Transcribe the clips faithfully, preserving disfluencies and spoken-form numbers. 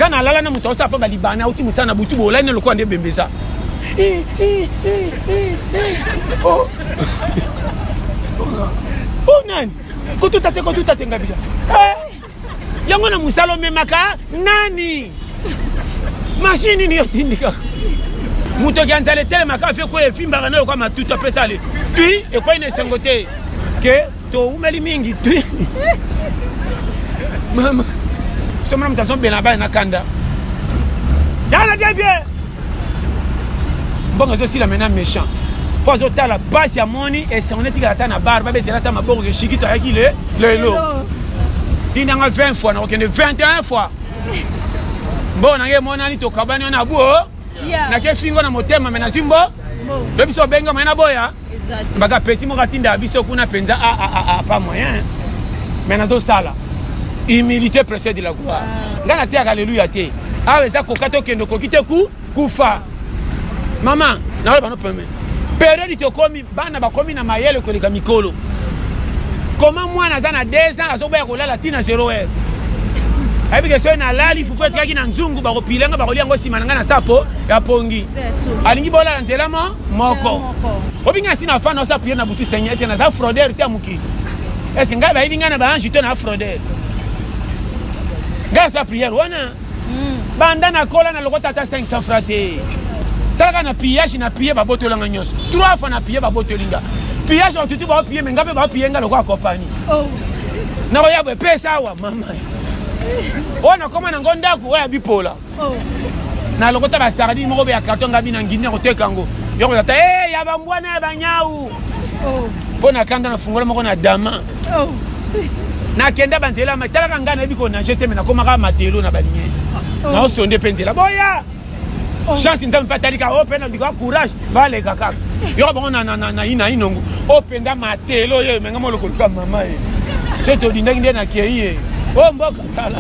Gana lala na muto osa pa balibana uti musana butu bo laine lokwa nde bembeza. Eh eh eh eh. Oh. Oh nani? Ko tutate ko tutate ngabida. Eh. Yango na musalo memaka nani? Machine ni yotindika. Muto ganzale tele maka fe ko e fimba na lokwa matuta pesa le. Tui e ko ine sengote. Ke to umeli mingi tui. Mama. Soma mtason benaba na kanda. Yana dia bien. Bon zo si la mena méchant. Pas zo tala passe ya moni et son etika ta na barba betela ta maboko ke shikito ayaki le le lo. Tina nga vingt fois na okende vingt et un fois. Bon na nge mona ni to kabani na bu. Na ke fingo na motema mena zimbo. Le biso benga mena boya. Exact. Baga petit mo katinda biso kuna penza a a a pas moyen. Mena zo sala. Humilité précède la gloire. Ngana te alléluia te. Ah eza kokato kendo kokite ku kufa. Maman, na ba no permet. Période to komi bana ba komi na mayele ko leka mikolo. Comment moi na za na deux ans azoba ko lala tina zéro heure. Abi ke so na lali fufu etraki na nzungu ba ko pilenga ba ko liango sima ngana sapo ya pongi. Alingi bola nzela mo moko. Obinga sina fa na sa prier na butu seigneur c'est na za fraudeur te amuki. Est-ce que ngaba ibinga na ba anjito na fraudeur. Grâce à prière, wana. Banda na kola na lokota ta cinq cents francs te. Talaka na pillage na piller ba boto langa nyos. Trois fois na piller ba boto linga. Pillage on tutu ba piller menga pe ba piller nga lokwa compagnie. Oh. Na oya be pesa wa mama. Ona koma na ngonda ku oya bipola. Oh. Na lokota ba sardi mo be ya carton ngabi na ngine ko tekango. Yoko ta eh ya ba mbwana ba nyau. Oh. Pona kanda na fungola moko na dama. Oh. Na kenda banzela matala ngana biko na jete mena komaka matelo na balinye na osonde penzela boya chance nzambe patalika open biko courage bale kaka yo ba na na na ina inongo openda matelo ye menga moloko ka mama ye je te dis ndenge na kieye o mboka tala.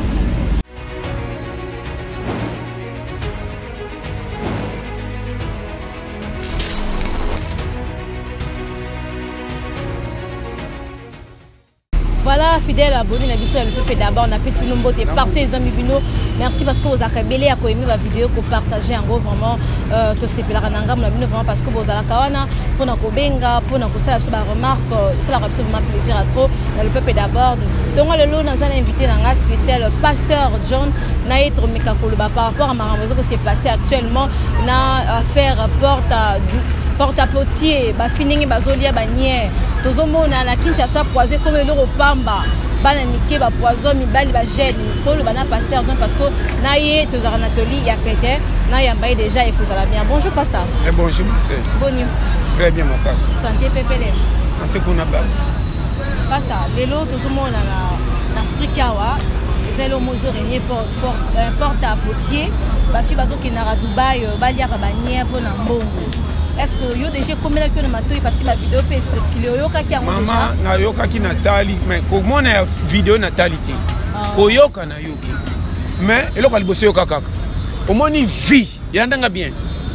Voilà, fidèle abonné à Bisso le P P d'abord, on a fait si nous beauté partout les amis Bino. Merci parce que vous avez belé à aimer ma vidéo, que partager en gros vraiment euh tout ces pèlerins n'engam la Bino vraiment parce que vous avez la kawana pour na kobenga pour na kosa la remarque ça la absolument plaisir à trop dans le P P d'abord. Donc le lot dans un invité dans un spécial pasteur John Naïtro Mekakoloba par rapport à ma raison que c'est passé actuellement na affaire porte à porte à potier ba finingi bazolia ba nier tozomona na Kinshasa poisé comme le pamba bana mike ba poison mibali ba gêne to le bana pasteur Jean parce que naie to za Anatolie ya pété na ya mbaye déjà et la bien. Bonjour pasteur. Et bonjour monsieur. Bonjour. Très bien ma passe. Santé pepele. Santé kuna base. Pasteur, lelo tozomona na na Afrika wa zelo mozo renier porte porte à potier ba fi bazo kinara Dubaï balia ba nier pour na mbongo. Est-ce que vous avez déjà commis la vidéo parce que la vidéo peut circuler? Maman, na yoka ki Nathalie, mais comment na vidéo Nathalie ti? Ko yoka na yoki. Mais eloko liboso yoka kaka. Au moins ni vie, yandanga bien.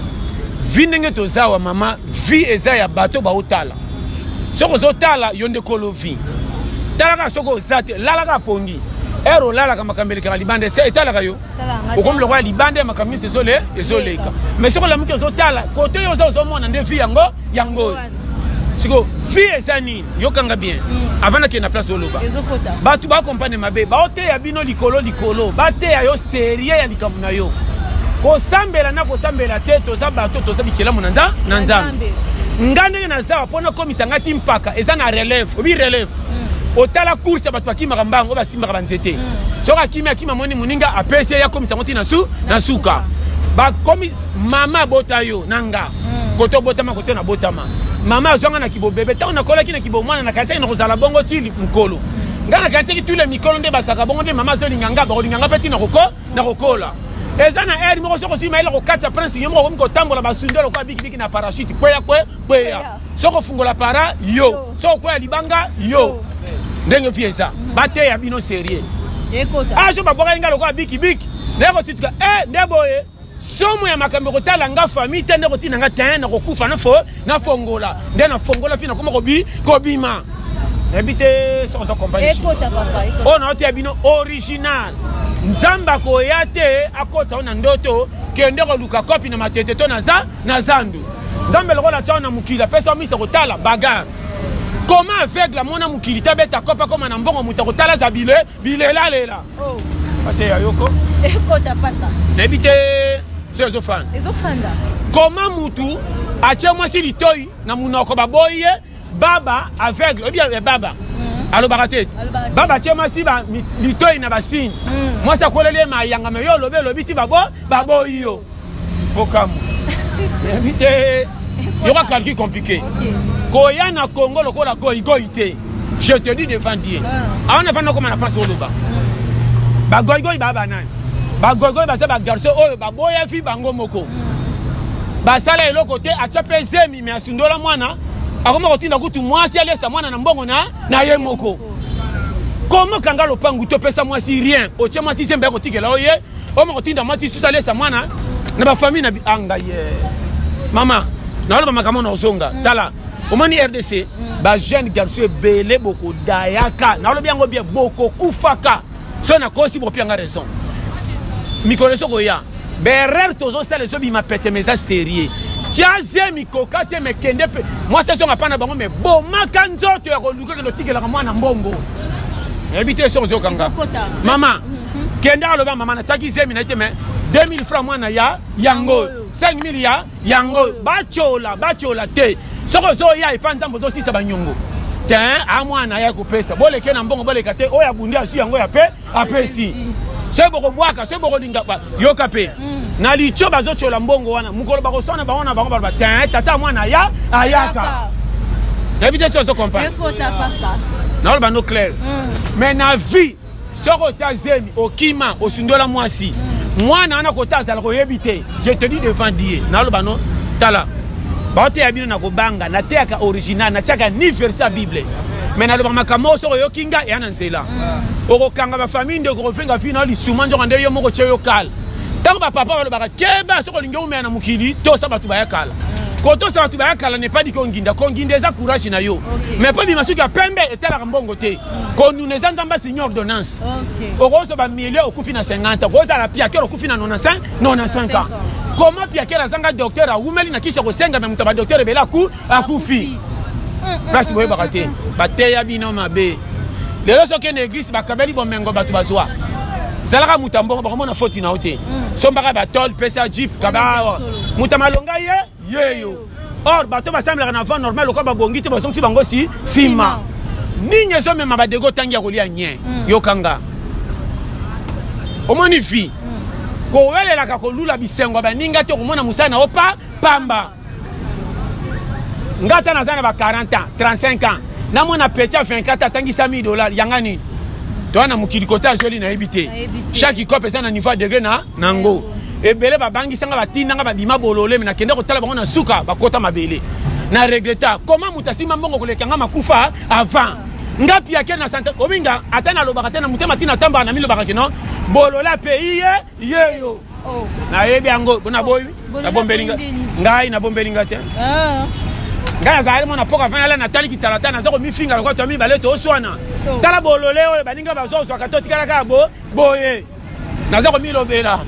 Vie ndenge tozawa mama, vie eza ya bato ba otala. Soko zotala yonde kolo vie. Talaka soko zate, lalaka pongi. Ero lala kama kambele kama libande c'est etala kayo okombe lokwa libande makamisi ezole ezoleka mais soko la muke zotala kote yo zo mona nde fi yango yango siko fi ezani yokanga bien avant na na place oloba batu ba compagnie mabe ba ote ya bino likolo likolo ba te ya yo sérieux ya likambo na yo ko sambela na ko sambela te to za bato to za bikela monanza na nzambe ngande na za pona komisa ngati mpaka eza na relève obi relève otala course bato bakima kambango basimba banzete soka kimia kima moni muninga apese ya komisa ngoti na su na suka ba komi mama botayo nanga koto botama koto na botama mama zonga na kibo bebe ta na kola kina kibo mwana na kantia na kozala bongo tili mkolo ngana kantia ki tule mikolo nde basaka bongo nde mama zo linganga ba linganga peti na koko na kokola ezana eri moko soko sima ile ko katsa prince yomo ko mko tambola basundelo kwa biki biki na parachute kweya kwe kweya soko fungola para yo soko kwa libanga yo ndenge fiesa bate ya bino sérieux ekota ah je baboka ngalo kwa biki biki ndeko situka eh ndeboye somo ya makambo kotala nga famille tende kotina nga ten na kokufa na fo na fongola nde na fongola fina koma kobi kobima ebite so so compagnie ekota papa ekota on a été bino original nzamba koya te akota na ndoto kende koluka kopi na matete to na za na zandu nzambe lokola tao na mukila pesa misa kotala bagarre. Comment aveugle mona mukili tabeta kopa koma na mbongo muta kotala za bile bile la lela. Oh. Ate ya yoko. Ekota pasta. Nebite sezo fan. Ezo fanda. Comment mutu ache mwasi litoi na munoko baboye baba aveugle ou bien baba. Allo baratet. Baba ache mwasi ba litoi na basine. Moi ça kolele ma yanga me yo lobe lobiti babo baboyi yo. Pokamu. Nebite il y aura calcul compliqué. Koya na Congo lokola goy goy te. Je te dis devant Dieu. Ah on a pas comment on passe au loba. Ba goy goy ba banane. Ba goy goy ba ça ba garçon oh ba boya fi bango moko. Ba sala elo côté a chapé zemi mais asundola mwana. Akoma kotinda kutu mwasi alesa mwana na mbongo na na ye moko. Comment kanga lopangu to pesa mwasi rien. Oche mwasi sembe ko tikela oye. Omo kotinda mwasi susa alesa mwana na ba famille na anga ye. Mama, na wale makambo na osonga. Tala. Omani R D C, mm. ba jeune garçon belé beaucoup dayaka. Na wale bien bien beaucoup kufaka. So na kosi bo pianga raison. Mi koleso ko ya. Berer tozo sale so bi ma pete mais ça sérieux. Tiaze mi kokate me kende pe. Moi ça son apana bango mais bo makanzo to ya koluka ke lotikela ka mwana mbongo. Habité sur zo kanga. Mama. Kenda aloba mama na taki zemi na ite me deux mille francs mwana ya yango. cinq mille ya yango. Bachola, bachola te. Soko zo ya ipanza mbozo sisa banyongo. Ten a mwana ya kopesa. Bole ke na mbongo bole kate o ya bundi asu yango ya pe apesi. Se boko bwaka, se boko dingapa. Yoka pe. Na licho bazo chola mbongo wana. Mukolo bako sona baona bango ba ten tata mwana ya ayaka. Habité sur zo comprendre. Ekota pasta. Na wala bano clair. Mais na vie soko tia zemi okima osundola mwasi. Mwana ana kotaza la koyebite. Je te dis devant Dieu. Na wala bano tala. Baote ya bino na kobanga na teaka original na chaka ni versa Bible. Mais na lo makamo so yo kinga ya na nzela. Oko kanga ba famille de ko fenga fina li suma njo ngande yo moko cheyo kala. Tango ba papa ba ba keba so ko linge umena na mukili to sa batu ba yakala. Ko to sa batu ba yakala ne pas di ko nginda ko nginda za courage na yo. Mais pas bi masuki ya pembe etala mbongo te. Ko nous ne nzamba signer ordonnance. Oko so ba milieu okufi na cinquante. Ko za la pia ke okufi na quatre-vingt-quinze, quatre-vingt-cinq ans. Comment Pierre a zanga docteur a oumeli na kisha ko senga me mutaba docteur bela ku akufi. Place boye bakate. Bateya bino mabe. Lelo so ke na église bakabeli bomengo batu bazwa. Zalaka mutambo ba komona faute na ote. Sombaka ba tol pesa jeep kaba. Mutamalonga ye yeyo. Or bato basambela na van normal ko ba bongi te basongi bango si sima. Ninye so mema ba dego tangia kolia nye. Yokanga. Omoni fi. Ko wele la ka kolula bisengo ba ninga to komona musana opa pamba ngata na zana ba quarante ans trente-cinq ans na mona pecha vingt-quatre atangisa mille dollars yangani to na mukili kota joli na ebité chaque cop pesa na niveau degré na nango ebele ba bangi sanga ba tinanga ba bima bolole na kende ko tala bango na suka ba kota mabele na regreta comment mutasima mbongo kolekanga makufa avant ngapi yake na sante ominga atana lobaka tena mutema tina tamba na milo bakake no bolola pays ye yo oh na yebi yango bona boy na bombelinga ngai na bombelinga te ah ngai azali mona poka vana na tali kitalata na zako mifinga lokwa to mi baleto oswana tala bolole oyo baninga bazo so ka to tikala ka bo boye na zako mi lobela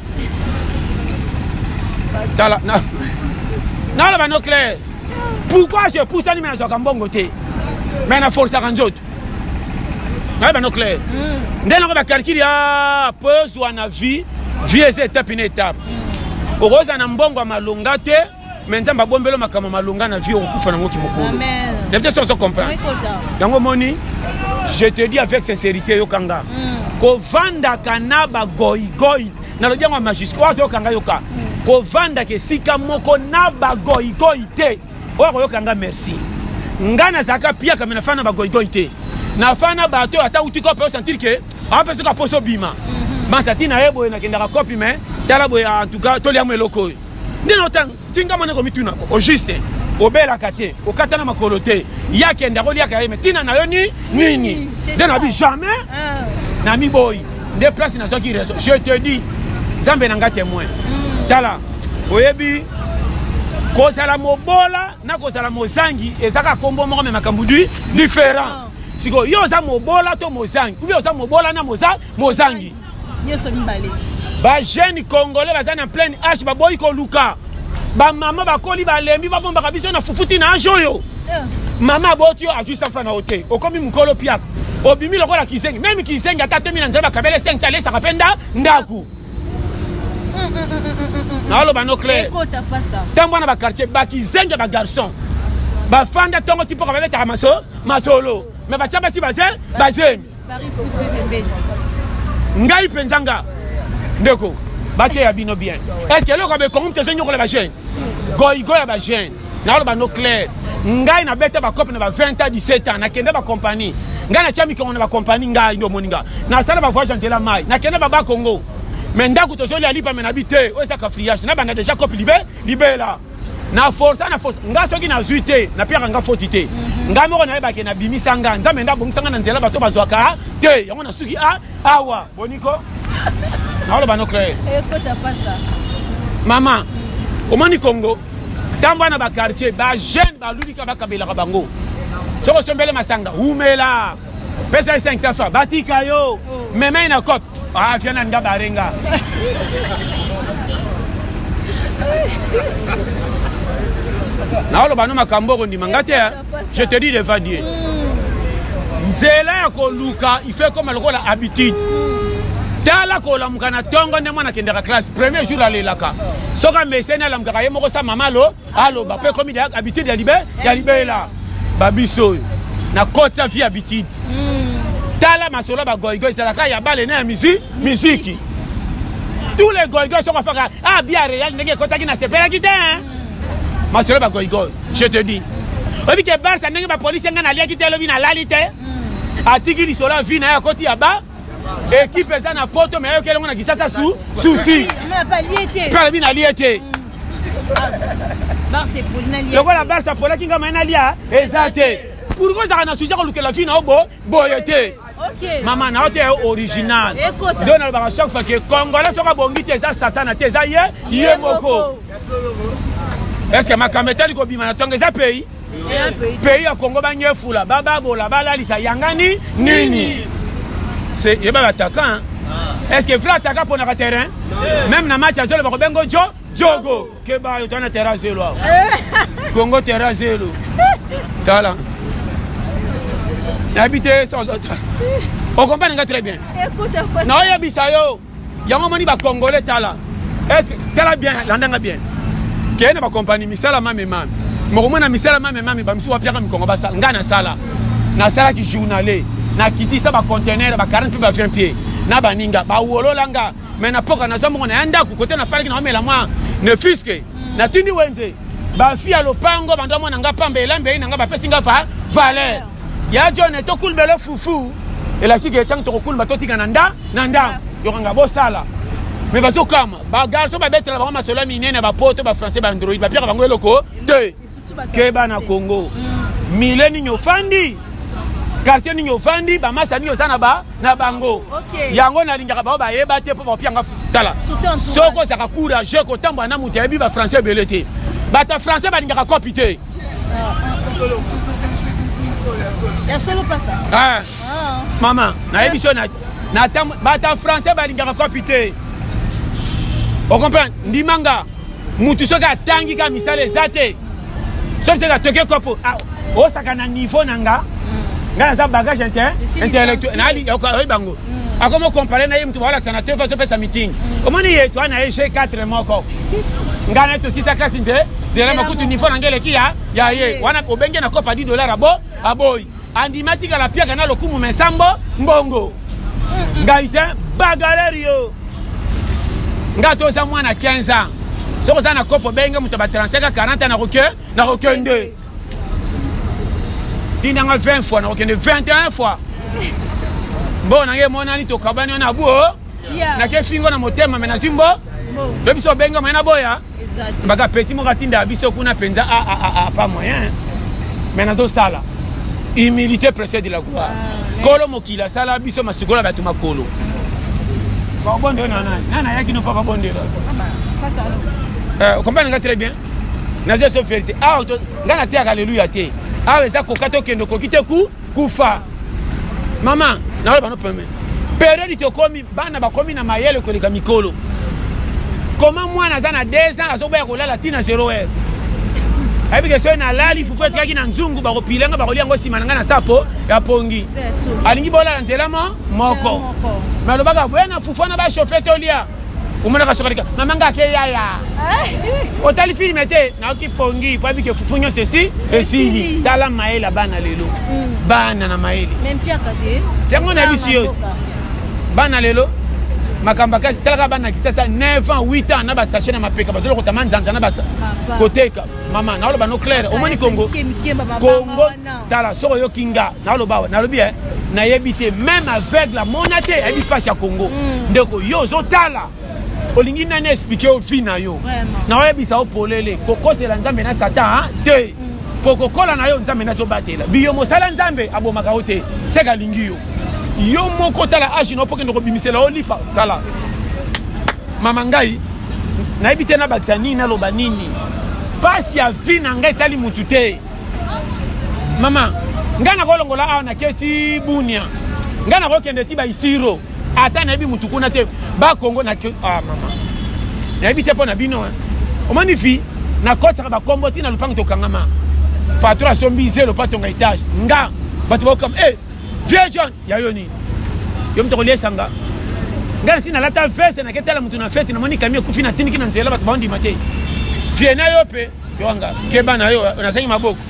tala na na la bano clair pourquoi je pousse ani mena zo ka mbongo te mena force kanjot na bano clair ndena ko ba calcul ya pose wana vie vie c'est étape une étape okoza na mbongo malonga te mais nzamba bombelo makama malonga na vie okufa na ngoki mokolo amen peut-être ça se comprend yango moni je te dis avec sincérité yokanga ko vanda kanaba goy goy na lobia ngwa majuscule yokanga yoka ko vanda ke sika moko na ba goy goy te oyo yokanga merci ngana zaka pia kama na fana ba goy goy te na fana bato ata utiko pe sentir que a pe se ka poso bima masatina ebo na kendaka copie mais tala boy en tout cas to liamu eloko ndino tang tinga mane ko mituna o juste o bela kate o katana makolo te ya kenda ko liaka yeme tina na yo ni nini dena bi jamais na mi boy de place na so ki reso je te dis zambe na nga témoin tala oyebi ko sala mobola na ko sala mozangi ezaka kombo moko me makambudi différent siko yo za mobola to mozangi ou bien za mobola na moza mozangi ba jeune congolais bazana en pleine âge ba boy ko luka ba mama ba koli ba lembi ba bomba biso na fufuti na joyo mama botio a juste francs na hotel okomi mukolo pia obimi lokola kisengi même kisengi ata te mina nzeba kabele cinq cents ça rapenda ndaku na lo ba no clair tambo na ba quartier ba kisengi ba garçon ba fanda tongo tipo ka beta maso masolo mais ba chaba si baze baze ngai penzanga ndeko bate ya bino bien est-ce que lo ka be comme te senyo ko la ba jeune goy goy ba jeune na lo ba no clair ngai na beta ba couple na ba vingt ans dix-sept ans na kende ba compagnie ngai na chami ko na ba compagnie ngai ndo moninga na sala ba voyage antela mai na kende ba ba Congo mais ndako to soli ali pa mena bité o sa ka friage na ba na déjà couple libé libé là na force na force nga soki na zuité na pire nga fotité nga moko na ba ke na bimisa nga nzambe nda bongsanga na nzela bato bazwaka te yango na suki a awa boniko na lo ba no créer ekota pasta mama omani Congo tambo na ba quartier ba jeune ba lulika ba kabela ka bango soko sombele masanga umela pesa cinq cents fois batika yo meme ina cop ah fiana nga barenga na olo bano makambo ko ndimanga te je te dis devant Dieu nzela ya ko luka il fait comme lokola habitude tala ko la mukana tongo ne mwana kendeka classe premier jour aller laka soka mesena la mukaka ye moko sa mama lo alo ba pe comme habitude ya libé ya libé là babiso na kota vie habitude tala masolo ba goigo salaka ya bale na musique musique tous les goigo sont faka ah bien réel ndenge kota ki na sepela kite hein masolo ba goigo je te dis obi ke barça ndenge ba police nga na lia kite lobi na lalite atiki li sola vie na ya koti ya ba équipe eza na poto mais yokelongo na kisasa su souci mais pas lié pas bien lié barça pour na lié lokola barça pour la kinga maina lia ezate pourquoi ça na souci ko lukela vie na obo boyete OK maman na hotel original donne ba chaque fois que congolais soka bongi te za satana te za ye ye moko est-ce que ma kametali ko bima na tongeza pays pays ya Congo ba nyefula baba bola balalisa yangani nini c'est yeba attaquant est-ce que frère attaquant pour na terrain même na match azolo ba bengo jo jogo ke ba yo tana terrain zelo Congo terrain zelo tala habité sans autre on comprend nga très bien non ya bisayo yango moni ba congolais tala est-ce tala bien landanga bien kene ba compagnie misala mame mame moko mona misala mame mame ba misi wa piaka mikongo ba sala ngana sala na sala ki journalé na kiti sa ba conteneur ba quarante pieds ba vingt pieds na baninga ba wololanga mais na poka na zomo na anda ku côté na fali na mela moi ne fiske na tindi wenze ba fi ya lopango ba ndo mona nga pambe elambe nga ba pesinga fa valeur ya jone to kulbelo fufu ela sike tant to kulba to tika nanda nanda yokanga bo sala mais baso kama ba garso ba betre ba masolo minene ba poto ba français ba android ba pire bango eloko te ke bana Congo mileni nyofandi quartier ni nyofandi ba masa ni osana ba na bango yango na linga ba ba yeba te po ba pianga tala soko za ka courage ko tambo na mutu ebi ba français belete ba ta français ba linga kopite ya solo pasa ah mama na ebiso na na tam ba ta français ba linga kopite on comprend ndimanga mutu soka tangi ka misale zate so se ka toke kopo o saka na niveau nanga nga za bagage intellectuel na ali ko bango akomo comparer na ye mutu wala sana te fa so pesa meeting omoni ye to na G quatre moko nga na to six classe nze zera makutu niveau nangele ki ya ya ye wana obenge na kopa dix dollars abo aboy andimatika la pia kana lokumu mesambo mbongo nga ite bagalerio nga to sa mwana quinze ans soko sana kopo benga mutu ba trente-cinq quarante na roke na rokende tina nga vingt fois na rokende vingt et un fois bon na ye mona ni to kabani na buo na ke fingo na motema mena zimbo le biso benga mena boya baga petit mo katinda biso kuna penza a a a pas moyen mena zo sala humilité précède la gloire kolo mokila sala biso masikola batu makolo ba bonde na nani nana yaki no papa bonde là euh comprendre nga très bien na je so vérité ah ngana te alléluia te ah eza kokato kendo kokite ku kufa maman na wala bano peme période tokomi bana bakomi na mayele koleka mikolo. Comment moi naza na deux ans azoboya kolala tina zéro heure. Ebi ke so na lali fufu etikaki na nzungu bakopilenga bakolia ngo sima nanga na sapo ya pongi. Alingi bola nzela mo moko. Malobaka bwana fufu na ba chauffer tolia. Umona ka sokalika mamanga ke yaya. Otali film ete na ki pongi pa bi ke fufu nyo ceci esili tala maela bana lelo. Bana na maele. Même Pierre Kade. Tango na bisio. Bana lelo. Makamba kasi talaka bana kisasa neuf ans huit ans na ba sachet na mapeka bazolo ko tamanzanza na ba koteka mama na lo ba no clair omoni Congo Congo tala soko yo kinga na lo ba na lo bien na yebite même avec la monate ebi passe ya Congo ndeko yo zo tala olingi na ne expliquer au fin na yo na yebisa o polele koko c'est la nzambe na satan te poko kola na yo nzambe na zo batela biyo mosala nzambe abomaka ote seka lingi yo yo moko tala agi no poke ndoko bimisela olipa tala mama ngai na ebite na bakisa nini na loba nini pasi ya vi na ngai tali mutu te mama ngai na kolongola awa na keti bunia ngai na kokende ti ba isiro ata na ebi mutu kuna te ba Kongo na ke ah mama na ebite po na bino omani fi na kota ba kombo ti na lupango to kangama patron sombi zelo pato ngai etage nga batu ba comme eh Vieux John, yayoni. Yo mtoko liesanga. Ngana sina lata veste na ketala mtu na fete na moni kamio kufina tini kina nzela batu bandi mate. Vieux na yo pe, yo anga. Keba na yo, unazanyi maboko.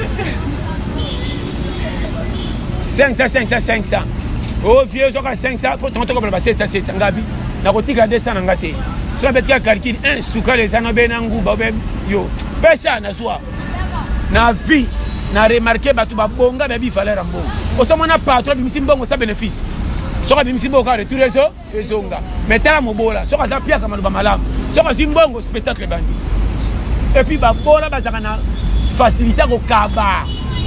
cinq cents cinq cents cinq cents. Oh vieux zoka cinq cents pour tonto ko ba sept cents sept cents ngabi. Na kotika deux cents na ngate. So na betika calcul un suka les ana bena nguba be yo. Pesa na swa. Na vie na remarqué batu babonga bebi falera mbongo osomona patron bimisi mbongo sa bénéfice soka bimisi mbongo ka retour eso ezonga metala mobola soka za pia kama ba malamu soka zimbongo spectacle bandi et puis babola bazaka na facilité ko kaba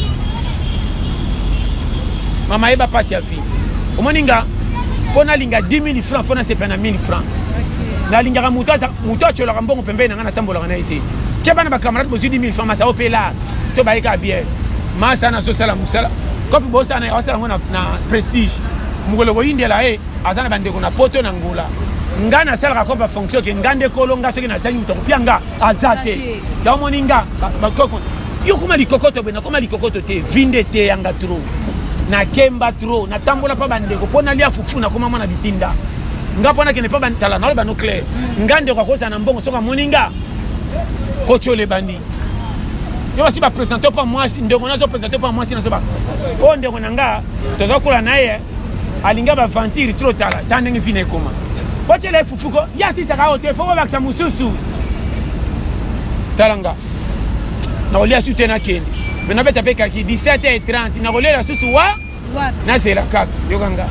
mama eba passe ya vie omoninga pona linga dix mille francs fona se pena mille francs na linga mutaza mutacho la mbongo pembeni ngana tambola na ite keba na ba camarade bozi dix mille francs masa opela to baika bien masa na so sala musala kopi bosa na wasala ngona na prestige mugolo boyinde la e azana bande ko na poto na ngula ngana sala ko ba fonction ke ngande kolonga soki na sanyi to pianga azate ya moninga bakoko yo kuma likokoto bena kuma likokoto te vinde te yanga tro na kemba tro na tambola pa bande ko pona lia fufu na kuma mona bitinda ngapona ke ne pa bantala na ba no clair ngande ko kosa na mbongo soka moninga kocho le bandi yo basi ba présenter pas moi si ndeko nazo présenter pas moi si nazo ba o ndeko nanga tozo kula naye alinga ba ventir trop tala tandenge fine koma poche le fufuko ya si saka hotel fo ba ksa mususu talanga na olia su tena kendi bena beta pe kaki dix-sept heures trente na olia susu wa na c'est la kaka yo ganga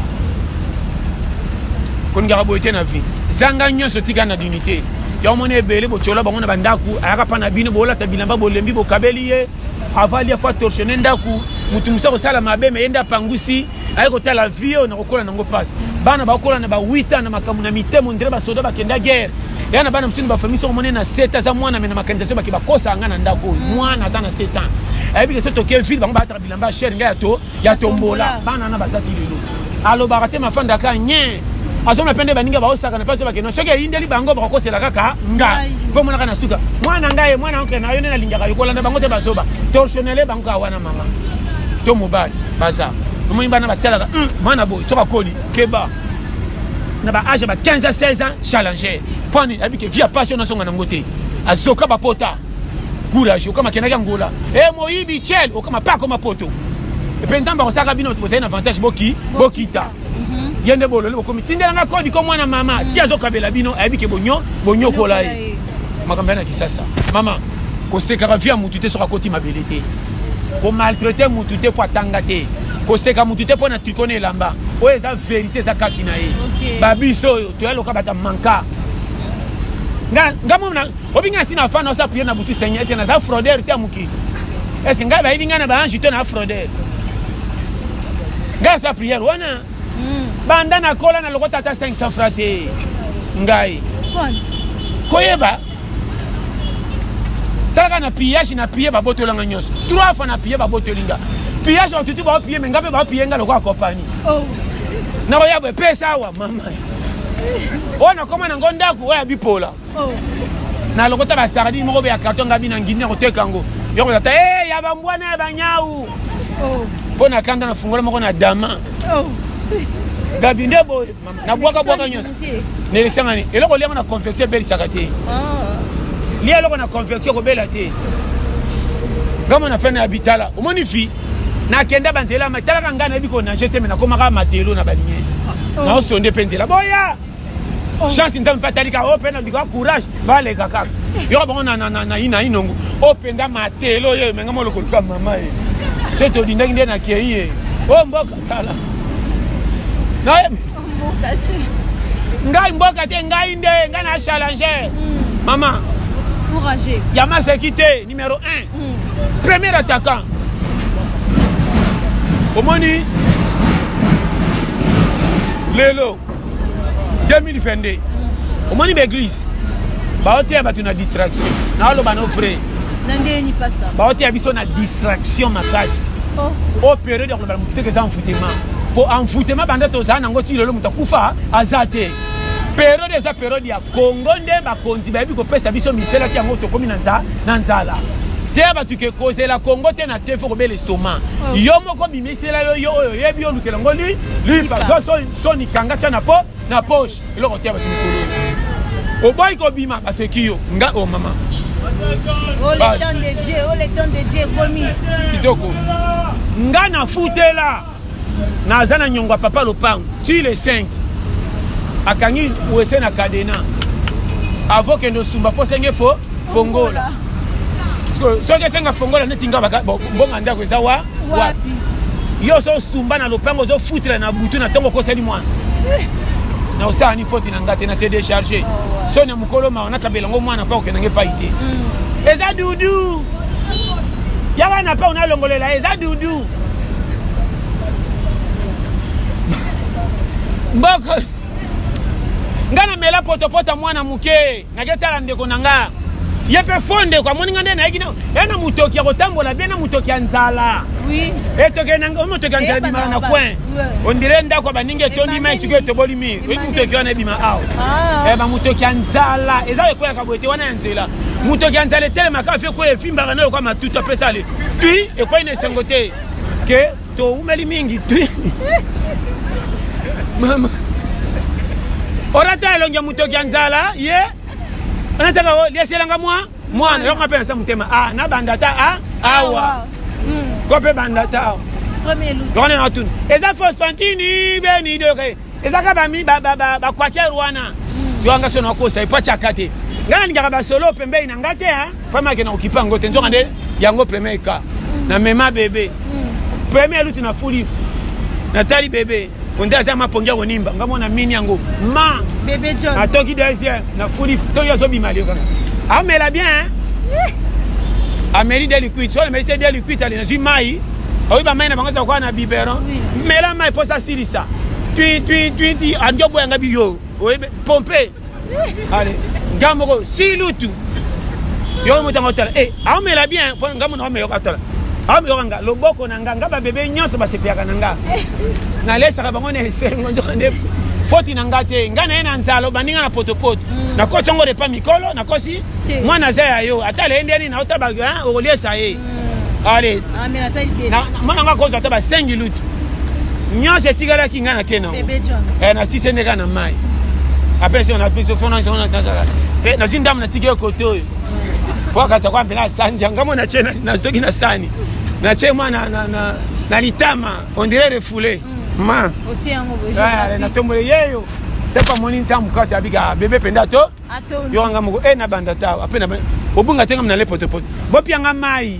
kon ngara boyete na vie zanga nyoso tika na dignité ya mone bele bo chola bango na bandaku ayaka pana bino bola tabilamba bolembi bo kabeliye avali fois torsionner ndaku mutu musa ko sala mabe me yenda pangusi ayiko tala vie na kokola nango passe bana ba kola na ba huit ans na makamu na mitemo ndire ba soda ba kenda guerre yana bana msini ba famille so mone na sept ans za mwana me na makanisation ba kibakosa ngana ndaku mwana za na sept ans ayebi ke so toke ville bango ba tabilamba cher nga ya to ya tombola bana na bazati lelo alo barate mafanda ka nye azona pende baninga baosaka na paso bakeno soki indeli bango bakosela kaka nga po mona kana suka mwana ngaye mwana onke na yo na lingaka yokola na bango te basoba torsionele bango ka wana mama to mobali basa omoni bana batalaka mwana boy soka koli keba na ba âge ba quinze à seize ans challenger poni abike via passion na songa na ngote azoka bapota courage okama kenaka ngola e moyibi chel okama pa koma poto e penzamba osaka bino to na avantage boki bokita yende bolo le bokomi tindela kodi ko mwana mama ti azokabela bino ayebike bonyo bonyo kola e makambe na kisasa mama ko sekara via mutu te soka koti mabele te ko maltraiter mutu te po atanga te ko seka mutu te po na tricone lamba o eza vérité za kati na e babiso to yalo ka bata manka nga ngamo na obinga sina fa na sa prier na butu seigneur c'est na za fraudeur te amuki est ce nga ba ibinga na ba ange to na fraudeur nga sa prière wana banda na kola na lokota ta cinq cents francs te ngai koyeba talaka na pillage na piller ba botolanga nyonso trois fois na piller ba botolinga pillage en tutu ba piller menga pe ba piller nga lokwa compagnie oh na oya bwe pesa wa mama ona koma na ngonda ku oya bipola oh na lokota ba sardine moko be ya carton ngabi na ngine ko tekango yoko tata eh ya bambwana ya banyau oh pona kanda na fungola moko na dama oh gabi ndebo na bwaka bwaka nyos ne eleksanga ni eloko liama na confection beli sakate ah lia eloko na confection ko bela te gamo na fena habitala omoni fi na kenda banzela matala kanga na biko na jete mena koma ka matelo na balinye na osonde penzela boya chance nzambe patalika open na biko courage bale kaka yo bongo na na na ina inongo openda matelo ye menga mo lokoluka mama ye seto dinda ngende na kieye o mboka kala na ngai mboka te ngai nde ngai na challenger mama courageux Yama Sekite numéro un mm. premier attaquant omoni lelo deux mille vingt-deux mm. omoni l'église baote ba tuna distraction na lo bano frère nande ni pasteur baote biso na distraction makasi oh o période ya ba muteke za enfoutement po enfoutement banda to za nango ti lelo mutakufa azate période eza période ya Congo nde bakonzi bayebi kopesa biso misela ti yango tokomi na nzala te bato ke kozela Congo te na te fo kobela estomac yo moko bimisela yo yo oyo yebi yo lukela ngo li lipa so so ni kanga tia na po na poche eloko te bato mikolo oboyi kobima baseki yo nga o mama oh le temps de Dieu oh le temps de Dieu komi kitoko nga na futela na zana nyongwa papa lopango tu le cinq akangi wese na kadena avant que no sumba fo senge fo fongola so so ke senga fongola neti nga baka bonga ndako eza wa wapi yo so sumba na lopango zo futre na butu na tongo ko seli mwana na osa ni faute na ngate na se décharger so na mukolo ma na kabela ngo mwana pa okena nge paite eza dudu yaga na pa una longolela eza dudu mboko ngana mela potopota mwana muke nagetala ndeko nanga yepe fonde kwa moninga nde na yigina ena mutoki ya kotambola bien na mutoki ya nzala oui etoke nanga mutoki ya nzala bima na coin on dirait ndako baninge tondi mai siko toboli mi oui mutoki wana bima awo eh ba mutoki ya nzala eza ko ya kabwete wana ya nzela mutoki ya nzala tele makafe ko efimba kana kwa matuta pesa le tui e kwa ine sengote ke to umeli mingi tui mama orata elongia mutoki ya nzala ye anataka o lieselanga mwa mwana yo ngapena sa mutema ah na bandata ah awa mm kope bandata premier lut yone na tuni eza fosfantini beni doke eza ka ba mi ba ba ba kwake rwana yo anga sona ko sai pa chakate ngana ngaka ba solo pembe ina ngate ha pama ke na okipa ngote njonga nde yango premier ka na mema bebe premier lut na fuli na tali bebe onda za mapongia wonimba ngamona mini yango ma bébé John atoki deuxième na fuli to yo so bimali kaka amela bien hein ameli de liquide so le mesi de liquide ali na zi mai oyi ba mai na bango za kwa na biberon mela mai posa silisa tui tui tui ti anjo boya ngabi yo oyi pompe allez ngamoko silutu yo mo tango tala eh amela bien po ngamo na amela katala am yo nga loboko na nga ngaba bebe nyonso basepiaka na nga na lesa ka bango ne sengo njonde foti na ngate ngana ena nzalo baninga na potopoto na ko chongo de pa mikolo na kosi mwana za yo atale ndeni na otaba hein o lesa ye allez amela tali na mwana nga ko za taba cinq lutu nyonso tigala kinga na kena bébé John eh na sise ndeka na mai après si on a fait ce fond on a eh na zindam na tigeo koto kwa kata kwa mbela sanja ngamo na chena na toki na sani na chema na na na, na litama on dirait refoulé mm. ma otie yango bojo ah na tombole yeyo tepa moni ntamu kata abiga bebe penda to atoni yo ngamo eh na banda ta apena obunga tenga mna le poto poto bopi anga mai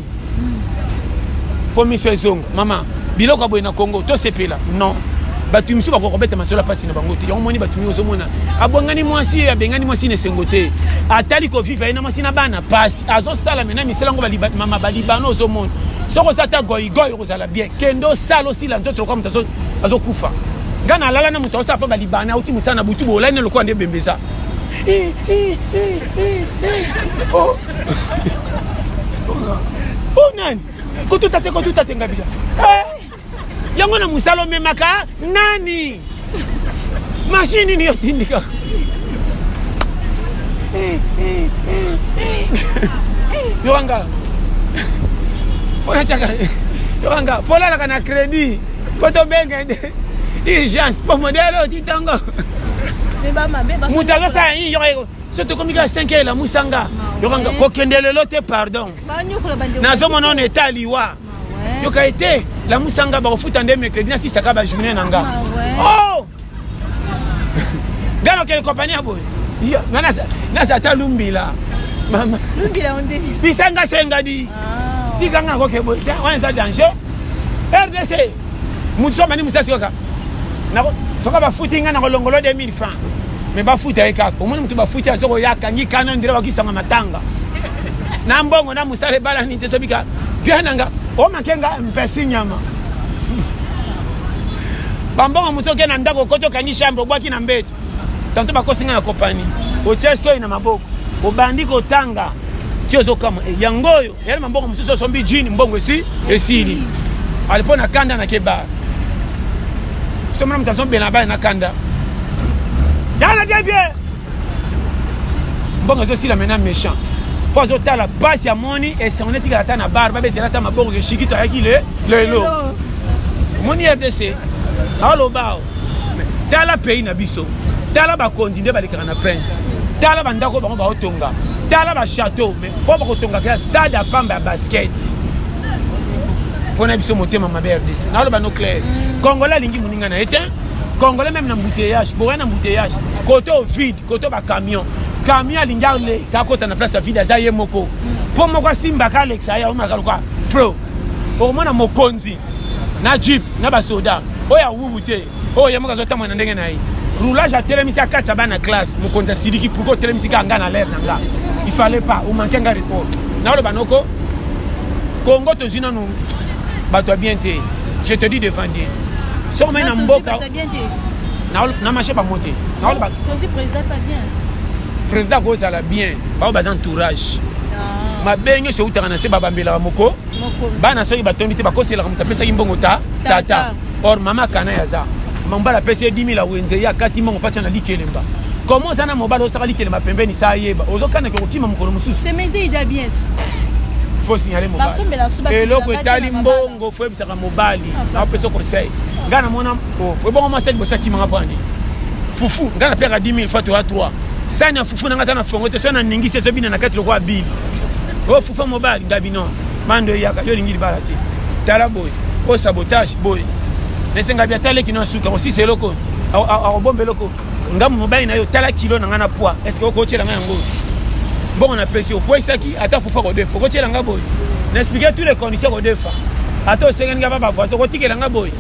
mm. po miso zongo mama biloko boy na Congo to sepela non batu misu bako kobeta masola pasi na bango te yango moni batu miso mona abongani mwasi ya bengani mwasi ne sengote atali ko viva ina mwasi na bana pasi azo sala mena misela ngo baliba mama balibano zo mona soko sata goy goy ko sala bien kendo salo sila ntoto kwa mtazo azo kufa ngana lala na mutazo sa pa balibana uti musana butu bo laine lokwa nde bembeza eh eh eh oh oh nani ko tutate ko tutate ngabila eh yango na musalo memaka nani machine nini yotindika yowanga fona chaka yowanga fola la kana crédit poto benga urgence pour modèle titango mais ba mabe ba mutaga sa yi yo surtout comme il y a cinq heures la musanga yowanga ko kendelelo te pardon ba nyukula bande nazo mono ne taliwa yoka été la musanga ba futa ndé mercredi na si saka ba journée nanga oh gano quelle compagnie abo ya nana nasa ta lumbila mama lumbila onde bisanga senga di tikanga ko kebo wana za danger R D C mutso mani musasi yoka na soka ba futinga na kolongolo deux mille francs mais ba futa eka omoni mutu ba futa soko yaka ngi kana ndira bakisanga matanga na mbongo na musale bala ni tesobika viananga o makenga mpesi nyama bambongo musoke na ndako koto kanyi chambre bwaki na mbeto tanto bakosinga na kopani ocheso ina maboko obandiko tanga tiozo kama yangoyo yale mambongo musoso sombi jini mbongo esi esili alipona kanda na keba somona mtazo bena bana na kanda yana debie mbongo zo sila mena méchant pozo tala basi ya moni et c'est on est tika na bar ba betela ta maboko ke shikito yakile lelo moni R D C alo bao tala pays na biso tala ba konzinde ba lekana na prince tala ba ndako bango ba otonga tala ba château mais po ba kotonga ka stade à pamba basket pona biso motema mabe R D C na lo ba no clair congolais lingi muninga na été congolais même na embouteillage bo na embouteillage côté vide côté ba camion camion lingarle ka kota na place vide azaye moko po moko simba ka Alexa ya uma ka kwa fro o mona mokonzi na jeep na ba soda oya wubute oya moka zota mwana ndenge na yi roulage à télémisi à quatre bana classe mokonza sidiki pourquoi télémisi ka ngana l'air nanga il fallait pas ou manquer un report na le banoko Congo to zina no bato bien te je te dis devant Dieu so mais na mboka na na marché pas monter na le ba président pas bien président ko sala bien ba ba entourage ma benyo so utana se baba mbela moko bana so batondi te bakosela comme tapesa imbongo ta tata or mama kana yaza mambala pesa dix mille wenze ya kati mongo patia na likelemba comment ça na mobalo sala likelemba pembeni sa yeba ozokana ko kima mukolo mususu te mezi ida bien faut signaler mobali et loko etali mbongo faut ebisaka mobali na pesa conseil ngana mona oh faut bon moi c'est bossa ki manga bandi fufu ngana peka dix mille fois toi trois ça na fufu ngata na fongo te ça na ningi se bina na kati lokwa bibi oh fufu mobali ngabino mando yaka yo lingi bala te tala boy au sabotage boy nesenga bia tale kino suka aussi c'est loko a bombe loko ngamu mobali na yo tala kilo na ngana poids est-ce que ko tshela ngango bon on appelle au poids saki ata fufa ko defo ko tshela ngaboy n'expliquer toutes les conditions ko defa ata senga nga baba voisin ko tikela ngaboy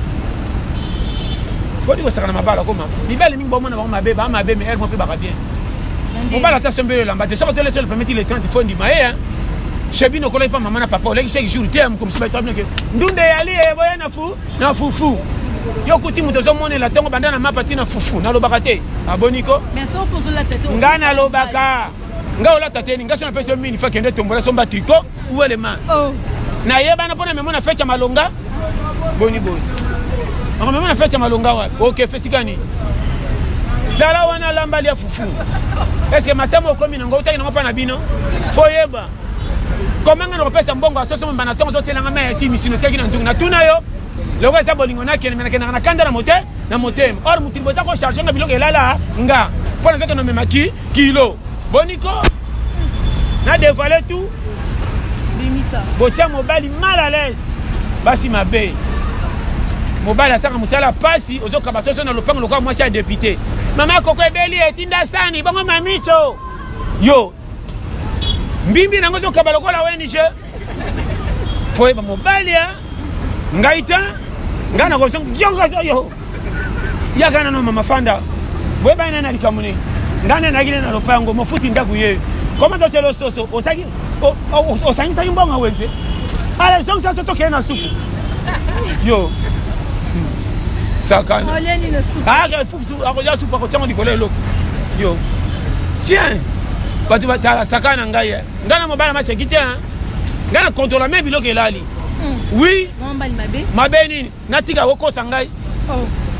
ko diko saka na mabala ko mama libele mingi bomona ba mabe ba mabe mais elle mo pe ba bien mobala ta sombele lamba te soko tele seul permettre les trente fonds di maye Chebino ko pas maman na papa oleki chaque jour terme comme ça ça que ndunde yali e boya na fu na fufu yo kuti muto zo mona la tongo bandana mapati na fufu na lobaka te aboniko mais so pozo la tête ngana lobaka nga ola tateni nga sona pesa mini fa kende tombola somba tricot ou élément oh na yeba na pona memona fecha malonga boni boni on memona fecha malonga wa OK fesikani sala wana lambali ya fufu est-ce que matamo komi ngo utaki ngo pa na bino foyeba comment on repère mbongo asoso mbana tongo zotelanga me ti misino teki na nzungu na tuna yo loko esa bolingo na kene na na kanda na mote na motem or mutimbo za ko charger nga biloko elala nga pona zeke no memaki kilo boniko na dévoiler tout bimisa bocha mobali mal à l'aise basi mabe mobali asanga musala pasi ozoka basoso na lopango lokwa mwasi ya député mama koko ebeli etinda sani bongo mamicho yo mbimbi nango zo kabalo kola weni je foi ba mobali ya ngaita ngana ko song jonga yo ya kana no mama fanda we ba nana likamuni ngane na gine na lopango mofuti ndaku ye koma zo chelo soso osaki o sangisa imbonga wenze ala song sa to kena supu yo sakana oleni na supu ah ka fufu ako ya supu ko chango dikole loko yo tiens batu batala sakana ngaye ngana mobala masekite hein ngana contrôler même biloko elali oui mobali mabe mabe nini natika woko sangai oh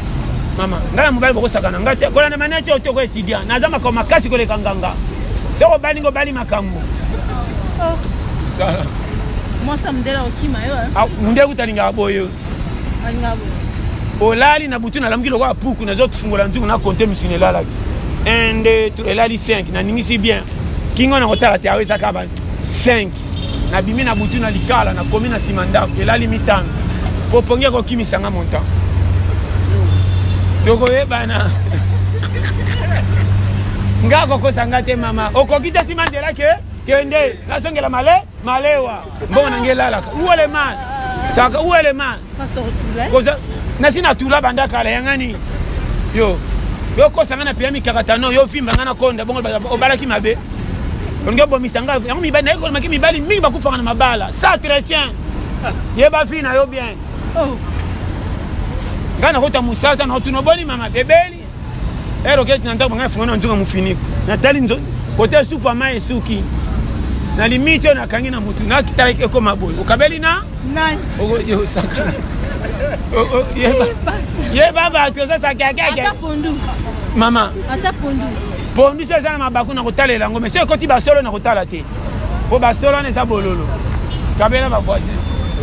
Maman, ngana mobali boko sakana ngate kola na manete oto ko étudiant nazama ko makasi ko le kanganga. Soko bali ngo bali makambo. Oh. Sala. Moi ça me dela okima yo. Ah, munde kutalinga boyo. Alinga boyo. Olali na butu na lamki loko apuku na zoto fungola nzungu na compter misine la la. un deux trois elali cinq na ningisi bien. Kingo na kotala te awesa kaba cinq. Na bimi na butu na likala na komi na simanda elali mitano. Po pongia ko kimisanga montant. Toko ebana. Nga koko sangate mama. Okokita simandela ke kende nasongela male malewa. Mbona ngela où est le mal? Saka où est le mal? Pasteur Toula. Koza nasina Toula banda kala yangani. Yo. Yo ko sangana pia mi kakatano yo fimba ngana konda bongo obalaki mabe. Onge bo misanga yango mibali na ko maki mibali mingi bakufa na mabala. Ça chrétien. Yeba fina yo bien. Oh. Ngana kota musata na tunoboni mama bebeli. Ero keti na ndako ngana fungana njonga mufiniko. Natali nzo kote super mai suki. Na limite na kangi na mutu na kitala eko maboy. Ukabeli na? Nani? Ogo yo saka. Oh oh yeba. Yeba ba toza saka kaka. Ata pondu. Mama. Ata pondu. Pondu so za na mabaku na kotalela ngome. Se koti ba solo na kotala te. Po ba solo na za bololo. Kabela ba voisin.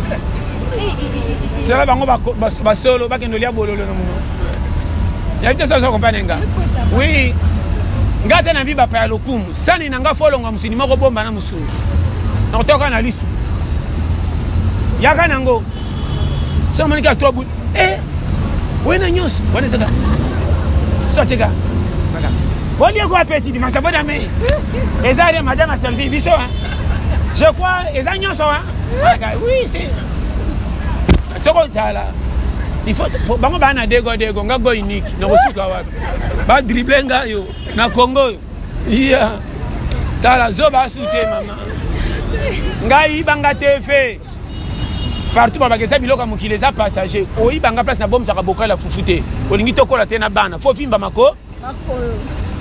C'est là bango ba solo ba kendo lia bololo no muno. Ya vite ça ça comprendre nga. Oui. Ngata na viba pa lokumu. Sani nanga folonga musini moko bomba na musuni. Na kutoka na lisu. Yaka nango. So monika trouble. Eh. Wena nyos, wana saka. So cheka. Maka. Wali ko appétit di masaboda me. Ezare madame a servi biso hein. Je crois eza nyos hein. Oui, c'est soko tala il faut bango bana dego dego ngago unique na kosuka wapi ba dribbler nga yo na Congo iya tala zo ba sute mama ngai banga te fe partout ba bakesa biloko mukile za passager oyi banga place na bom saka bokala fufute olingi tokola te na bana fo fimba mako makolo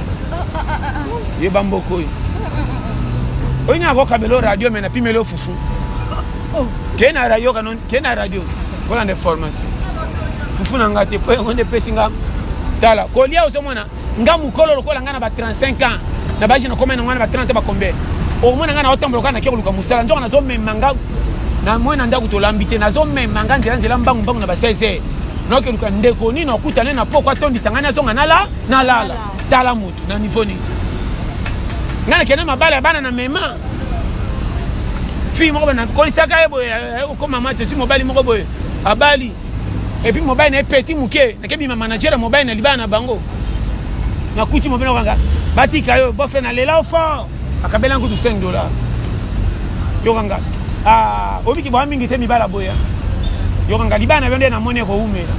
ye bamboko oyi nya ko kabelo radio mena pimelo fufu kena radio kanon kena radio voilà des formations fufu na ngate po ngonde pesinga tala kolia osomona ngamu kololo kola ngana ba trente-cinq ans na baji na komena ngana ba trente ba kombe o mona ngana otambola kana ke kuluka musala njonga na zo memanga na mwana ndaku to lambite na zo memanga nzela nzela mbangu mbangu na ba seize no ke luka ndeko ni na okutana na poko atondi sangana zonga na la na lala tala mutu na niveau ni ngana kena mabala bana na mema fille moko na kolisaka ebo ko mama tu mobile moko boye abali et puis mobile na petit muke na kebi manager mobile na libana bango na kuti mobile wanga batika yo bofe na lela fort akabela ngutu cinq dollars yo kanga ah obiki ba mingi te mibala boya yo kanga libana bende na mone ko umela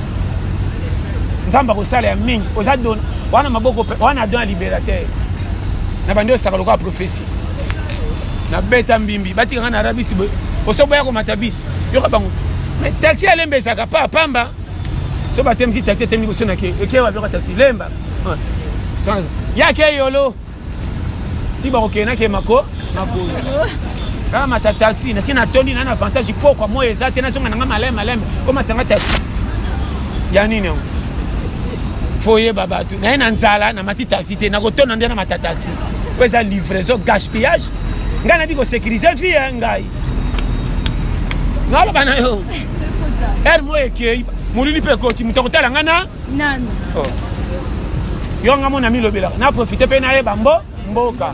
nzamba ko sala ya mingi ozadona wana maboko wana don libérateur na bande osaka lokwa prophétie na beta mbimbi batika ngana arabisi boy osoboya ko matabisi yo ka bango mais taxi alembe saka pa pamba so batemzi taxi tembi ko sonake ekewa byo taxi lemba so yake yolo tiba okena ke mako mako kama mata taxi na sina tondi na avantage poko moyo ezate na zonga nga malema malema koma tsanga taxi ya nini foye babatu na ina nzala na mati taxi te na kotona ndena mata taxi weza livraison gaspillage ngana biko sécuriser vie ngai ngalo bana yo er mo eke mulili pe ko ti mutokotala ngana nani oh yo ngamo na milobela na profiter pe na ye bambo mboka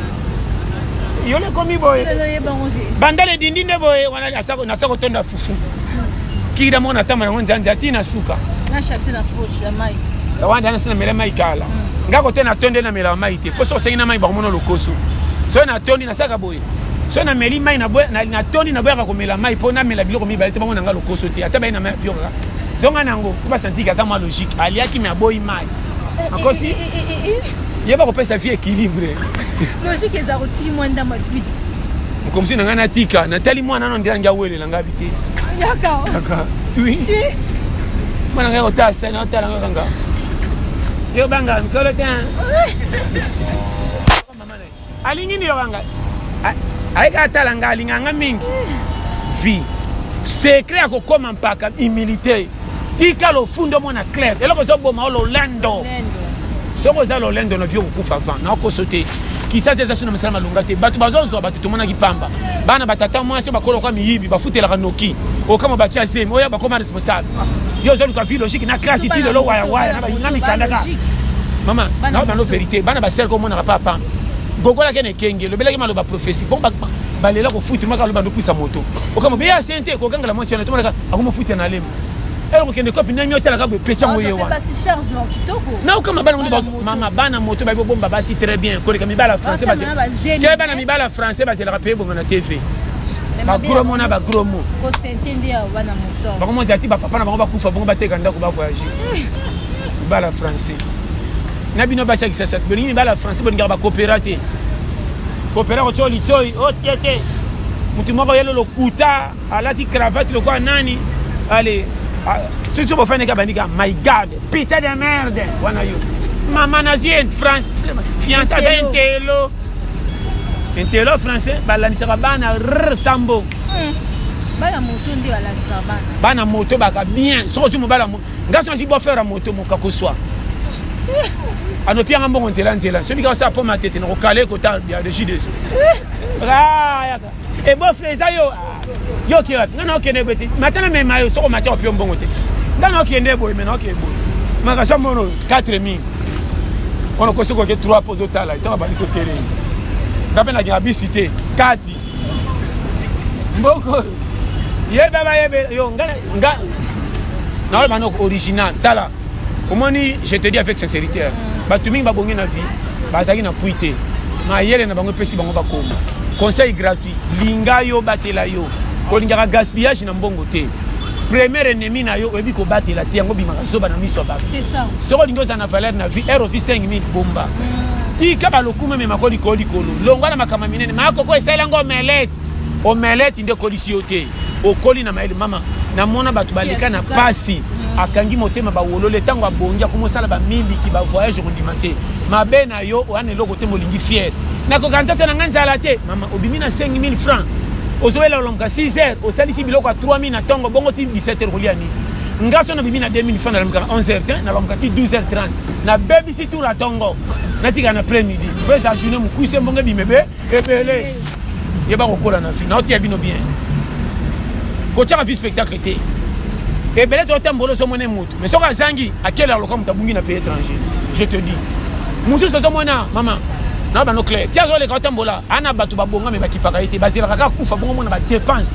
yo le komi boy bandale dindinde boy wana asako na sako tonda fufu kida mona tama na nzanza tina suka na chasser na poche ya mai wanda na sina mele mai kala ngako tena tonde na mela mai te poso sengina mai ba mono lokoso so na tondi na saka boy so na meli mai na boy na na tondi na boy ka komela mai po na mela biloko mi ba te bango na ngalo koso te ata ba na mai pioka zonga nango ko ba sentika za ma logique aliaki me boy mai akosi yeba ko pesa vie équilibre logique eza roti mwanda ma huit comme si na ngana tika na tali mwana no ndira ngawele la ngabite yaka yaka tui tui mwana ngako ta sana ta la nganga yo banga mikolo tan alingi ni yanga aika talanga alinga mingi vie secret akokoma mpaka humilité tika lo fundo mona clair eloko zo boma Lolendo soko za Lolendo no vio kufa avant na ko sauter kisa seza suna masala malunga te batu bazozo batu tomona kipamba bana batata mwasi bakolo kwa miyibi bafutela kanoki o kama bacha sema oya bakoma responsable yo zo ka vie logique na classe ti lo waya waya na ba mikandaka mama na ba no vérité bana ba sel ko mona pa pa gogola kene kenge lo belaki malo ba prophétie bon ba balela ko futi maka lo ba no puisa moto o kama be ya sente ko kanga la motion to mona akoma futi na lemo elo kende ko pinyo tela ka be pecha moye wa na o kama bana ngo mama bana moto ba bomba basi très bien ko le kami bala français basi ke bana mi bala français basi la payer bongo na T V ba gros mona ba gros mo ko sentende ya bana moto ba komo zati ba papa na ba ba kufa bongo ba teka ndako ba voyager bala français na bino basi ki sasa boni mi bala français boni ba coopérater coopérer ko choli toy o tete mutu moko yelo lokuta alati cravate lo kwa nani allez si tu veux faire un my God, putain de merde, wana yo. Maman nazi en France, fiancé à Intello. Intello français, balani sabana sambo. Bana moto ndi balani sabana. Bana moto baka bien, so tu mo bala moto. Ngaso si bo faire moto mo kakoswa. Ano pia ngambo nzela nzela. Celui qui a pas ma tête, no calé ko ta ya de J D C. Ah ya. Et bon frère yo yo ki wat ngana okende beti matana me mayo soko macha opio mbongo te ngana okende boy me na okende boy maka samono quatre mille ono ko soko ke trois pozo tala ita ba liko tere ngabe na ngabisite kati mboko ye baba ye yo ngana nga na ba no original tala omoni je te dis avec sincérité ba tumi ba bongi na vie ba zaki na puite ma yele na bango pesi bango ba koma conseil gratuit linga yo batela yo kolingaka gaspillage na mbongo te premier ennemi na yo ebi ko batela te yango bimaka zoba na miso ba c'est ça soko lingo za na valeur na vie euro cinq mille bomba ti ka ba lokume me makoli koli kolo longwa na makama minene mako ko esela ngo omelette omelette inde kolisi te okoli na maele mama na mona batu balika na pasi akangi motema ba wolole tango abongia ko mosala ba miliki ba voyage rondimate mabe na yo wana eloko te molingi fier na ko kanta te na nganzala te mama obimi na cinq mille francs ozoela olomka six heures osalisi biloko à trois mille na tongo bongo ti dix-sept heures kolia ni ngaso na bimi na deux mille francs na lomka onze heures na lomka ti douze heures trente na baby si tour à tongo na tika na après midi pesa journée mukuise mbonge bimebe ebele yeba kokola na fi na oti abino bien ko tchaka vi spectacle te ebele to tambolo so mone mutu mais soka zangi akela loka mutabungi na pays étranger je te dis musu so mona mama na ba no clair tia zo le ka tambola ana batu babonga me bakipaka ete bazela kaka kufa bongo mona ba dépense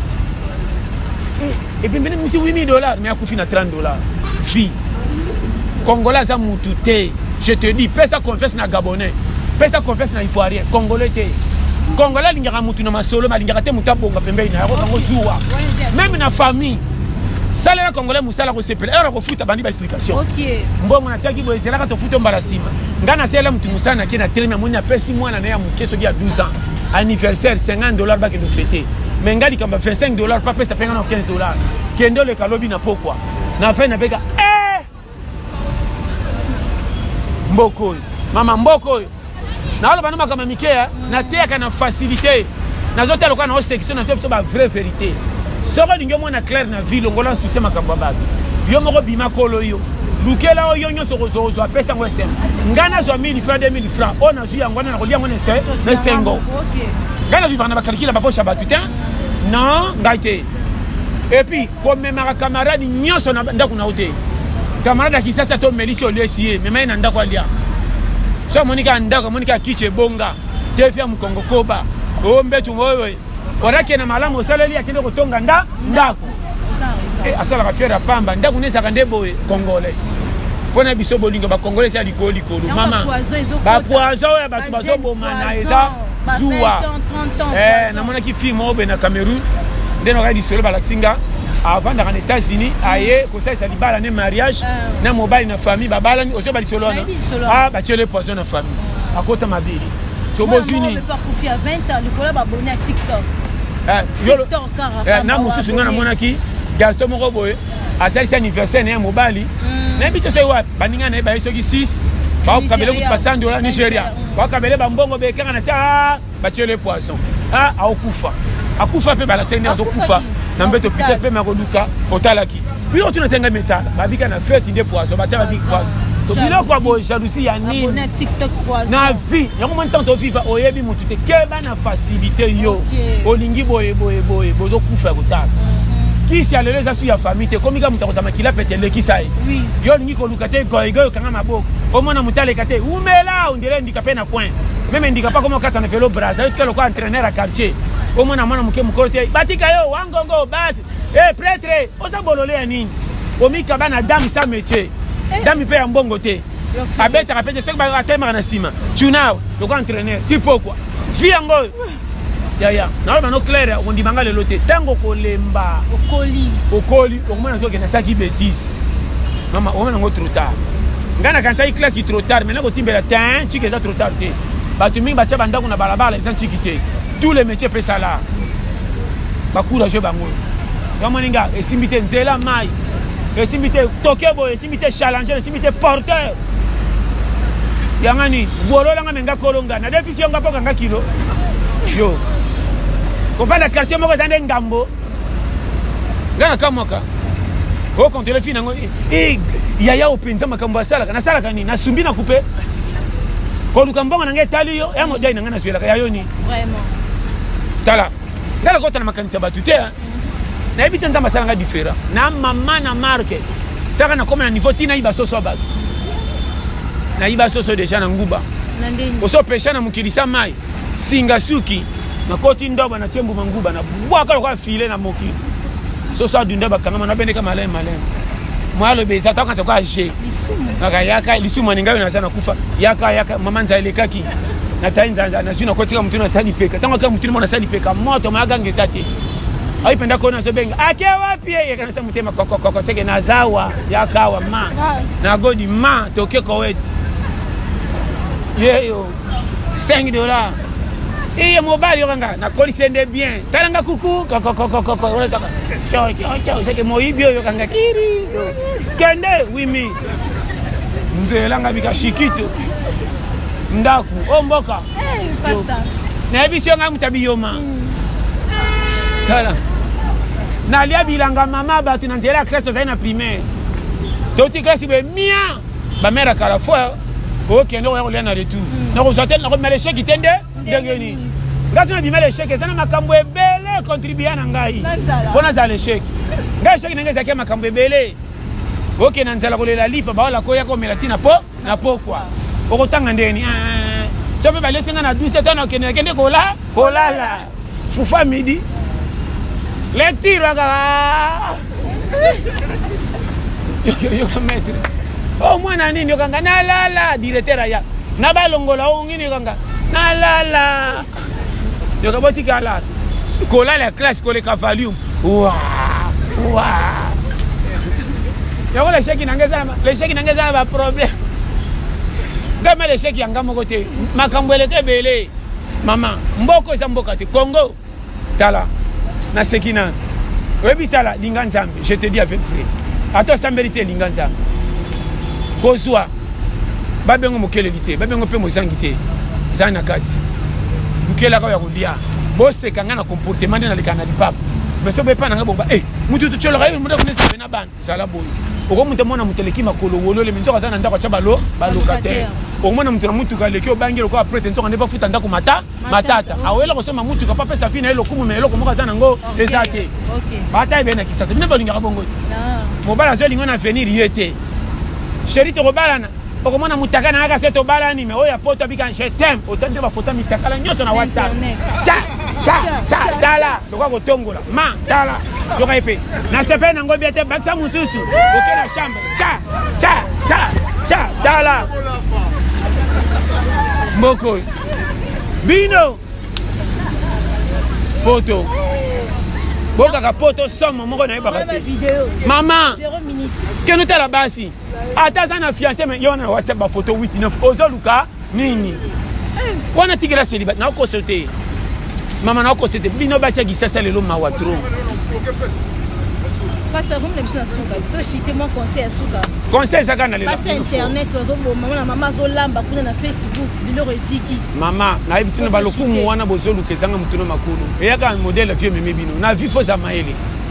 et puis même si huit mille dollars mais akufi na trente dollars fi congolais za mutu te je te dis pesa confesse na gabonais pesa confesse na ivoirien congolais te congolais lingaka mutu na masolo malingaka te mutabonga pembeni na yako kango zuwa même na famille salela congolais musala ko sepela era ko futa bandi ba explication OK mbongo na tiaki boye selaka to futa mbarasima ngana sela mutu musana kina telema moni apesi mwana na ya mukeso dia douze ans anniversaire cinquante dollars ba ke de fêter mais ngali kamba vingt-cinq dollars pa pesa penga na quinze dollars kendo le kalobi na pokwa na fin na beka eh mboko mama mboko na wala bana makama mikea na teka na facilité na zote loka na section na so ba vraie vérité soko lingo mona clair na ville ngola souci makambo babi yo moko bima kolo yo lukela o yo nyoso ko zo zo pesa ngo sem ngana zo mille francs deux mille francs ona zu yango na kolia ngone se na sengo OK ngana vivre na bakalkila ba poche batutin non ngaite et puis comme mes camarades nyoso na ndako na hotel camarade qui sasa to melisio lesie mema na ndako alia so monika ndako monika kiche bonga defia mkongo koba o mbetu ngowe orake na malamu osaleli akende kotonga nda ndako eh asala ka fiera pamba ndako nesa kande boye congolais pona biso bolingo ba congolais ya likoli kolo mama ba poison ya batu bazo boma na eza zuwa eh na mona ki film obe na Cameroun ndeno ka di solo ba latinga avant dans les États-Unis aye ko ça ça libala ne mariage na mobile na famille ba bala ozo ba di solo na ah ba tchele poison na famille akota mabili so bozuni pas confier à vingt ans Nicolas ba abonné à TikTok eh na mususu ngana mona ki garçon moko boye asalisi anniversaire na mobali na bito so wa baninga na ba soki six ba kabele ku passer dollars Nigeria ba kabele ba mbongo be kanga na sa ba tchele poisson ah akufa akufa pe ba la tsene azokufa na mbeto pite pe makoluka otalaki bilo tuna tenga metala babika na fête de poisson batala big poisson to bilo kwa bo jalousie ya nini na TikTok poisson na vie yango man tanto viva oyebi mutu te keba na facilité yo olingi boye boye boye bozo kufa kotala kisi aleleza su ya famille te komika mutu akozama kila petele kisai yo olingi koluka te goigo kanga maboko omona mutale kate umela ondele ndika pe na point même ndika pa comme katana felo braza yo ko entraîneur à quartier omona mwana muke mukote batika yo wangongo basi eh prêtre osa bolole ya nini omika bana dame sa métier dame pe ya mbongo te abeta rapete soko ba atema na sima tunao yo ko entraîneur tu pourquoi fi yango ya ya na ba no clair on dimanga lelo te tango kolemba okoli okoli okomona zo kena saki bêtise mama omona ngo trop tard ngana kanza i classe trop tard maintenant ko timbela tin chike za trop tard te batu mingi bacha bandako na balabala ils ont chikité tous les métiers pe sala ba courage bango ya moninga esimbite nzela mai esimbite tokebo esimbite challenger esimbite porteur yangani bolola nga menga kolonga na déficient nga poka nga kilo yo ko fanda quartier moko zande ngambo ngana kamoka o konte fina ngo e yaya openza makambo asala kana sala kani na sumbi na couper ko lukambonga nange tali yo ya modai nanga na suela ya yo ni vraiment tala ngala kota na makanisa batu te na ebita nzamba sala nga différent na mama na marque taka na koma na niveau tina iba soso batu na iba soso deja na nguba na ndeni oso pesha na mukilisa mai singa suki na koti ndoba na tembu manguba na bwaka kwa file na moki soso adunda bakanga na bendeka malem malem mwalo beza taka kwa je naka yaka lisumu ningayo na sana kufa yaka yaka mama nzaile kaki na tainza na zina kotika mtu na sali peka tango kama mtu na sali peka moto magange zate aipenda kona so benga ake wapi yeye kana sema mtema koko koko sege na zawa yakawa ma na godi ma toke ko wet yeyo cinq dollars iye mobile yanga na kolisende bien talanga kuku koko koko koko unataka chao chao chao sege moibio yanga kiri kende wimi nzela ngabika shikito ndaku omboka eh pasta na ebisio nga mutabiyoma kala na lia bilanga mama batu na nzela Kristo zaina primaire toti classe be mia ba mère kala fois OK ndo yo na retour na ko zotel na ko mele cheki tende ndengeni ngasi na bimele cheki sana makambo ebele contribuer na ngai bona za le cheki ngai cheki ngeza kia makambo ebele OK na nzela ko lela lipa ba wala ko ya ko melatina po na pokwa okotanga ndeni ah so pe ba lesenga na douze tano kende kende ko la ko lala fufa midi lecture aga yo yo maître oh mwana nini yo kanga na lala directeur ya na balongola o ngini kanga na lala yo ka boti kala ko lala classe ko le cavalium wa wa yo le cheki nangeza le cheki nangeza ba problème dama le cheki yanga moko te makambo eleke bele mama mboko eza mboka te Congo tala na sekina webi tala linga nzambe je te dis avec vrai ato samberité linga nzambe kozwa babengo mokeleli te babengo pe mozangi te zana kati mukela ka ya kolia bose kanga na comportement na likana lipapa mais so be pa na ngabomba eh mutu tu cholo kayo mutu kunesa na ban sala boy oko mutu mona muteleki makolo wolole minzoka zana ndako cha balo balokataire omona mutu na mutu ka leki obangelo ko après nzoka ne ba futa ndako mata matata awela ko soma mutu ka pa pesa fina elo kumu melo ko moka zana ngo ezate OK bata ebe na kisasa bina balinga bongo na mobala zo lingo na venir yete chéri to balana okomona mutaka na aka seto balani me oya poto bika je t'aime otande ba photo mitakala nyoso na WhatsApp cha cha cha dala lokwa ko tongola ma dala yoka epe na sepe na ngobi ete baksa mususu okela chambre cha cha cha cha dala mboko bino poto boka ka poto somo moko na ebaka te mama zéro minute que nous la basi ata sana fiancé mais yona WhatsApp ba photo huit neuf ozoluka nini wana tigela celibat na ko sauter mama na ko sauter bino ba chaki sasa lelo mawatro pasteur comme l'habitude à souka to chité mon conseil à souka conseil ça kana lelo passe internet bazo maman na mama zo lamba kuna na Facebook biloro eziki mama na ibisino ba lokumu wana bozoluka zanga mutuno makulu eyaka modèle vieux meme bino na vie faut za maele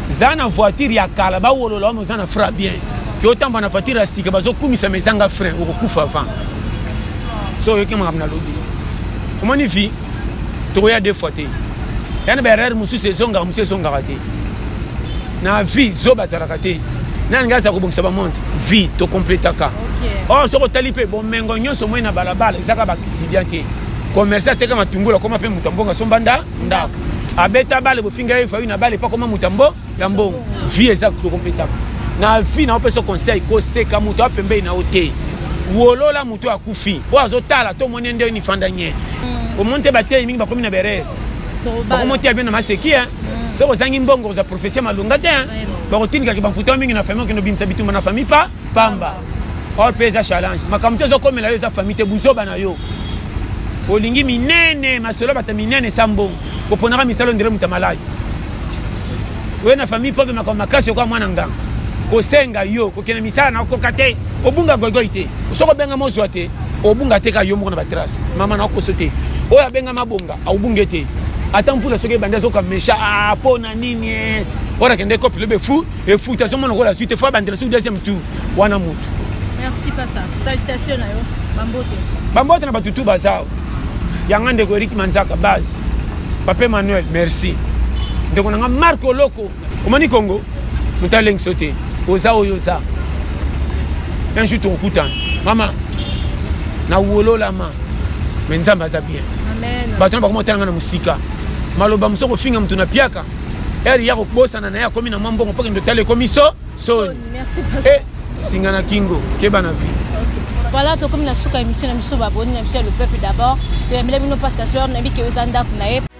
zana voiture ya kala ba wolola mo zana fra bien ki otamba na voiture ya sika bazo kumisa mezanga frein okokufa avant so yoki mangam na lobi omoni vi to ya deux fois te yana ba erreur musu sezonga musu sezonga raté na vie zo bazalaka te nani ngaza kobongisa ba monde vie to complétaka oh soko talipe bon mengo nyonso moi na balabala ezaka ba quotidien te commerçant teka matungula koma pe mutambonga sombanda ndako abeta bale bofinga ye fa une bale pas koma mutambo ya mbongo vie ezaka to complétaka na vie na opeso conseil ko seka muto apembe na ote wolola muto akufi po azotala to moni nde ni fandanye o monte bate mingi bakomi na bere ba monte bien na maseki hein c'est aux angi mbongo za profession malunga te hein ba rotinika ki banfuta mingi na famille que no bimsa bituma na famille pa pamba or pesa challenge makamse zo komela yo za famille te buzoba na yo olingi minene masolo bata minene sambo ko ponaka misalo ndire muta malade we na famille pauvre makamakaso kwa mwana nganga ko senga yo ko kena misala na ko kate obunga gogoite soko benga mozwa te obunga te ka yo moko na batrace mama na ko sote o ya benga mabonga obungete ata mfula soke banda zo ka mesha ah pona nini ora kende ko plebe fou et fou ta somo la suite fois banda sur deuxième tour wana mutu. Merci papa. Salutations na yo bambote bambote na batutu bazao yanga ndeko Eric Manzaka base papa Manuel merci ndeko nga Marco Loko omani Congo mutaleng sote oza oyoza un jour ton kutan mama na wolola ma menzamba za bien amen batona ba komotanga na musika maloba musoko finga mtu na piaka eri yako bosa na ya komi na mambo mpaka ndo tale komiso so merci papa eh singana kingo keba na vie. Voilà, tout comme la souka émission, la mission baboni, la mission le peuple d'abord. Et la mission pastation, la mission que vous avez